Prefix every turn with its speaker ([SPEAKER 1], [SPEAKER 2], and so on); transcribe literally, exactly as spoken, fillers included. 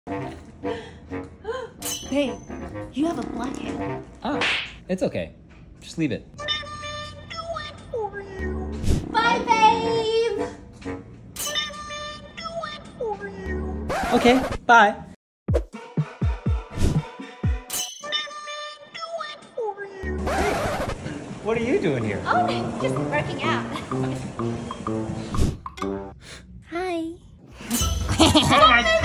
[SPEAKER 1] Babe, you have a blackhead.
[SPEAKER 2] Ah, it's okay. Just leave it.
[SPEAKER 1] Bye, babe!
[SPEAKER 2] Okay, bye. What are you doing here?
[SPEAKER 1] Oh, just working out. Hi.
[SPEAKER 2] Oh my